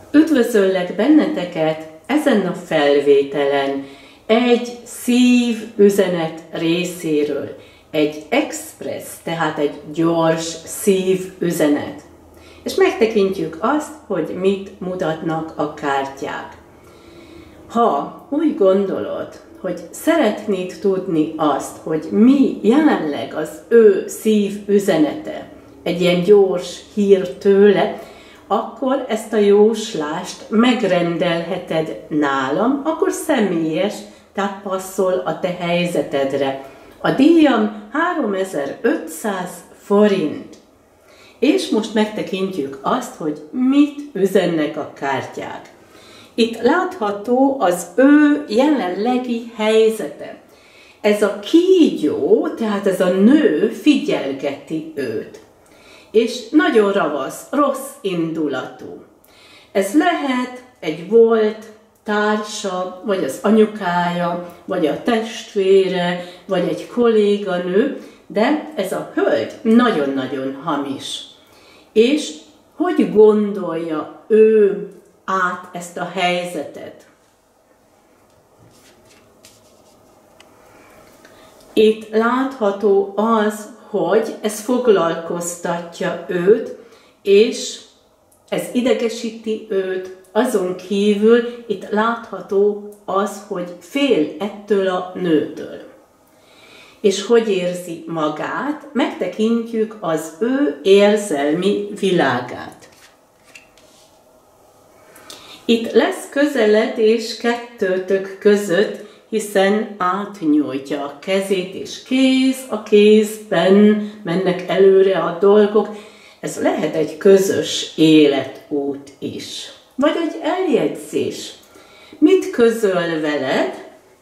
Üdvözöllek benneteket ezen a felvételen egy szívüzenet részéről. Egy express, tehát egy gyors szívüzenet. És megtekintjük azt, hogy mit mutatnak a kártyák. Ha úgy gondolod, hogy szeretnéd tudni azt, hogy mi jelenleg az ő szívüzenete, egy ilyen gyors hír tőle, akkor ezt a jóslást megrendelheted nálam, akkor személyes, tehát passzol a te helyzetedre. A díjam 3500 forint. És most megtekintjük azt, hogy mit üzennek a kártyák. Itt látható az ő jelenlegi helyzete. Ez a kígyó, tehát ez a nő figyelgeti őt. És nagyon ravasz, rossz indulatú. Ez lehet egy volt társa, vagy az anyukája, vagy a testvére, vagy egy kolléganő, de ez a hölgy nagyon-nagyon hamis. És hogy gondolja ő át ezt a helyzetet? Itt látható az, hogy ez foglalkoztatja őt, és ez idegesíti őt, azon kívül itt látható az, hogy fél ettől a nőtől. És hogy érzi magát, megtekintjük az ő érzelmi világát. Itt lesz közeledés kettőtök között, hiszen átnyújtja a kezét, és kéz a kézben mennek előre a dolgok. Ez lehet egy közös életút is, vagy egy eljegyzés. Mit közöl veled?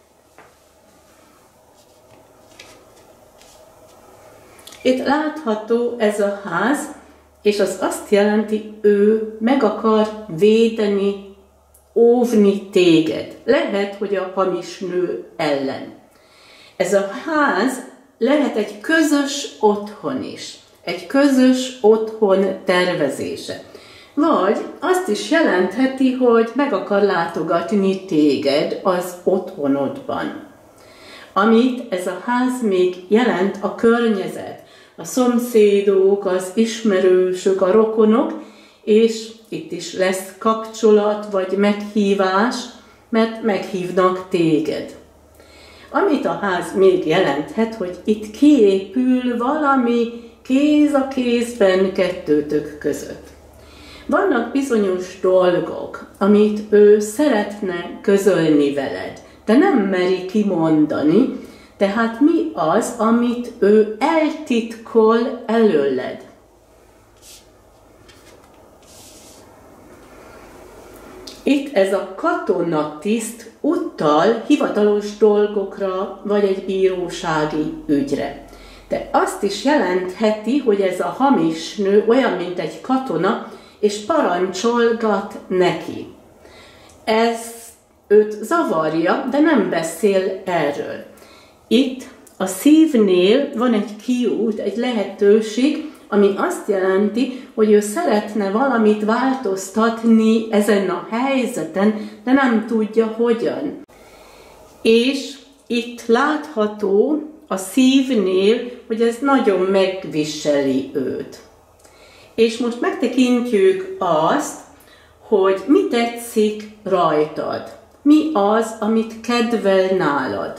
Itt látható ez a ház, és az azt jelenti, ő meg akar védeni, óvni téged. Lehet, hogy a hamis nő ellen. Ez a ház lehet egy közös otthon is. Egy közös otthon tervezése. Vagy azt is jelentheti, hogy meg akar látogatni téged az otthonodban. Amit ez a ház még jelent, a környezet, a szomszédok, az ismerősök, a rokonok, és itt is lesz kapcsolat, vagy meghívás, mert meghívnak téged. Amit a ház még jelenthet, hogy itt kiépül valami kéz a kézben kettőtök között. Vannak bizonyos dolgok, amit ő szeretne közölni veled, de nem meri kimondani, tehát mi az, amit ő eltitkol előled. Itt ez a katonatiszt utal hivatalos dolgokra, vagy egy bírósági ügyre. De azt is jelentheti, hogy ez a hamis nő olyan, mint egy katona, és parancsolgat neki. Ez őt zavarja, de nem beszél erről. Itt a szívnél van egy kiút, egy lehetőség, ami azt jelenti, hogy ő szeretne valamit változtatni ezen a helyzeten, de nem tudja hogyan. És itt látható a szívnél, hogy ez nagyon megviseli őt. És most megtekintjük azt, hogy mi tetszik rajtad. Mi az, amit kedvel nálad.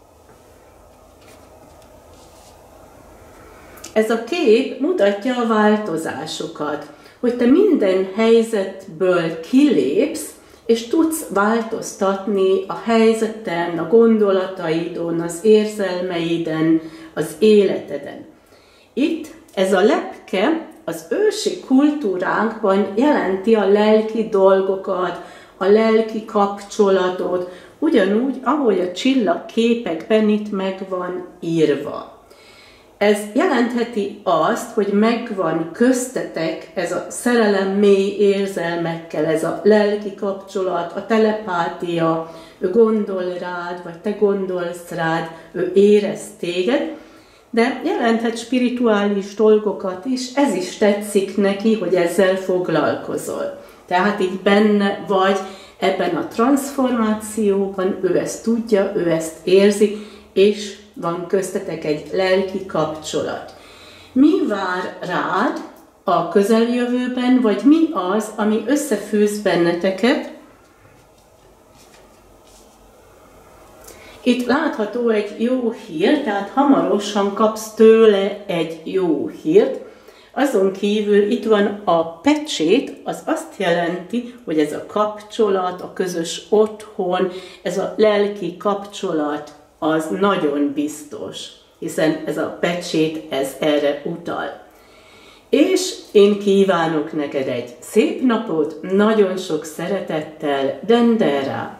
Ez a kép mutatja a változásokat, hogy te minden helyzetből kilépsz, és tudsz változtatni a helyzeten, a gondolataidon, az érzelmeiden, az életeden. Itt ez a lepke az ősi kultúránkban jelenti a lelki dolgokat, a lelki kapcsolatot, ugyanúgy, ahogy a csillagképekben itt meg van írva. Ez jelentheti azt, hogy megvan köztetek ez a szerelem mély érzelmekkel, ez a lelki kapcsolat, a telepátia, ő gondol rád, vagy te gondolsz rád, ő érez téged, de jelenthet spirituális dolgokat is, ez is tetszik neki, hogy ezzel foglalkozol. Tehát így benne vagy ebben a transformációban, ő ezt tudja, ő ezt érzi, és van köztetek egy lelki kapcsolat. Mi vár rád a közeljövőben, vagy mi az, ami összefűz benneteket? Itt látható egy jó hír, tehát hamarosan kapsz tőle egy jó hírt. Azon kívül itt van a pecsét, az azt jelenti, hogy ez a kapcsolat, a közös otthon, ez a lelki kapcsolat az nagyon biztos, hiszen ez a pecsét, ez erre utal. És én kívánok neked egy szép napot, nagyon sok szeretettel, Dendera!